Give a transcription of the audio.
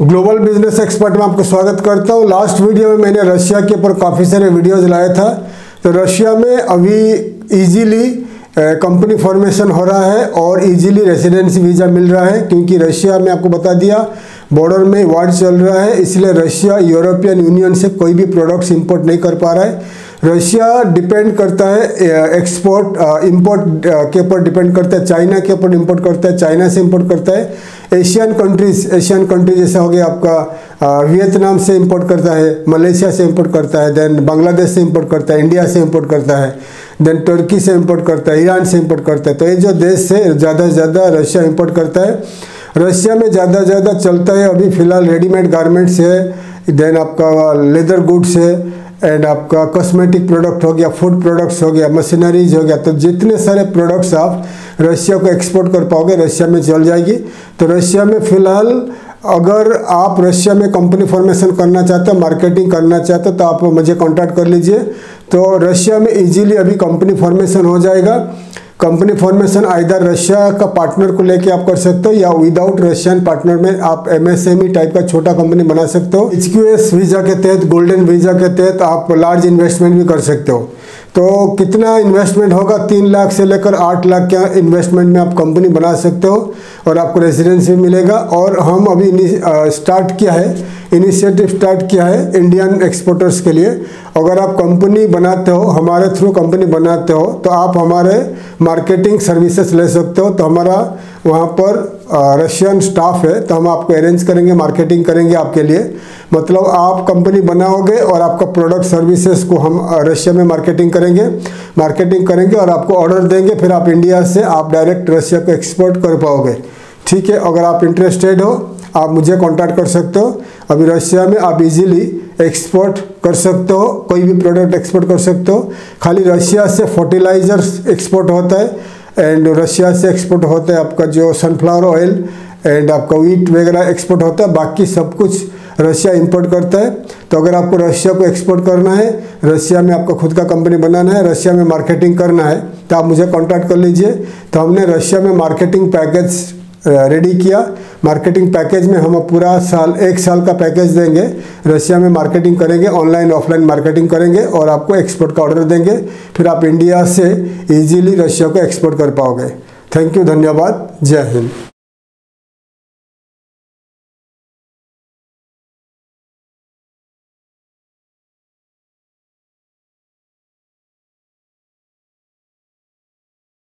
Global business expert में आपको स्वागत करता हूँ। लास्ट वीडियो में मैंने रशिया के ऊपर काफ़ी सारे वीडियोस लाया था। तो रशिया में अभी इजीली कंपनी फॉर्मेशन हो रहा है और इजीली रेजिडेंसी वीज़ा मिल रहा है, क्योंकि रशिया में आपको बता दिया बॉर्डर में वार चल रहा है, इसलिए रशिया यूरोपियन यूनियन से कोई भी प्रोडक्ट्स इंपोर्ट नहीं कर पा रहा है। रशिया डिपेंड करता है एक्सपोर्ट इंपोर्ट के ऊपर डिपेंड करता है, चाइना के ऊपर इंपोर्ट करता है, चाइना से इंपोर्ट करता है। एशियन कंट्रीज जैसा हो गया आपका वियतनाम से इंपोर्ट करता है, मलेशिया से इंपोर्ट करता है, देन बांग्लादेश से इंपोर्ट करता है, इंडिया से इंपोर्ट करता है, देन तुर्की से इंपोर्ट करता है, ईरान से इंपोर्ट करता है। तो ये जो देश से ज़्यादा से ज़्यादा रशिया इंपोर्ट करता है। रशिया में ज़्यादा से ज़्यादा चलता है अभी फ़िलहाल रेडीमेड गारमेंट्स है, देन आपका लेदर गुड्स है, एंड आपका कॉस्मेटिक प्रोडक्ट हो गया, फूड प्रोडक्ट्स हो गया, मशीनरीज हो गया। तो जितने सारे प्रोडक्ट्स आप रशिया को एक्सपोर्ट कर पाओगे रशिया में चल जाएगी। तो रशिया में फ़िलहाल अगर आप रशिया में कंपनी फॉर्मेशन करना चाहते हो, मार्केटिंग करना चाहते हो, तो आप मुझे कांटेक्ट कर लीजिए। तो रशिया में इजीली अभी कंपनी फॉर्मेशन हो जाएगा। कंपनी फॉर्मेशन आइदर रशिया का पार्टनर को लेके आप कर सकते हो, या विदाउट रशियन पार्टनर में आप एमएसएमई टाइप का छोटा कंपनी बना सकते हो। HQS वीज़ा के तहत, गोल्डन वीज़ा के तहत आप लार्ज इन्वेस्टमेंट भी कर सकते हो। तो कितना इन्वेस्टमेंट होगा? 3 लाख से लेकर 8 लाख का इन्वेस्टमेंट में आप कंपनी बना सकते हो और आपको रेजिडेंसी मिलेगा। और हम अभी स्टार्ट किया है, इनिशिएटिव स्टार्ट किया है इंडियन एक्सपोर्टर्स के लिए। अगर आप कंपनी बनाते हो, हमारे थ्रू कंपनी बनाते हो, तो आप हमारे मार्केटिंग सर्विसेज ले सकते हो। तो हमारा वहाँ पर रशियन स्टाफ है, तो हम आपको अरेंज करेंगे, मार्केटिंग करेंगे आपके लिए। मतलब आप कंपनी बनाओगे और आपका प्रोडक्ट सर्विसेज को हम रशिया में मार्केटिंग करेंगे और आपको ऑर्डर देंगे। फिर आप इंडिया से आप डायरेक्ट रशिया को एक्सपोर्ट कर पाओगे। ठीक है, अगर आप इंटरेस्टेड हो आप मुझे कांटेक्ट कर सकते हो। अभी रशिया में आप इजीली एक्सपोर्ट कर सकते हो, कोई भी प्रोडक्ट एक्सपोर्ट कर सकते हो। खाली रशिया से फर्टिलाइजर्स एक्सपोर्ट होता है, एंड रशिया से एक्सपोर्ट होता है आपका जो सनफ्लावर ऑयल एंड आपका व्हीट वगैरह एक्सपोर्ट होता है। बाकी सब कुछ रशिया इंपोर्ट करता है। तो अगर आपको रशिया को एक्सपोर्ट करना है, रशिया में आपका खुद का कंपनी बनाना है, रशिया में मार्केटिंग करना है, तो आप मुझे कांटेक्ट कर लीजिए। तो हमने रशिया में मार्केटिंग पैकेज रेडी किया। मार्केटिंग पैकेज में हम पूरा साल 1 साल का पैकेज देंगे। रशिया में मार्केटिंग करेंगे, ऑनलाइन ऑफलाइन मार्केटिंग करेंगे और आपको एक्सपोर्ट का ऑर्डर देंगे। फिर आप इंडिया से इजीली रशिया को एक्सपोर्ट कर पाओगे। थैंक यू, धन्यवाद, जय हिंद।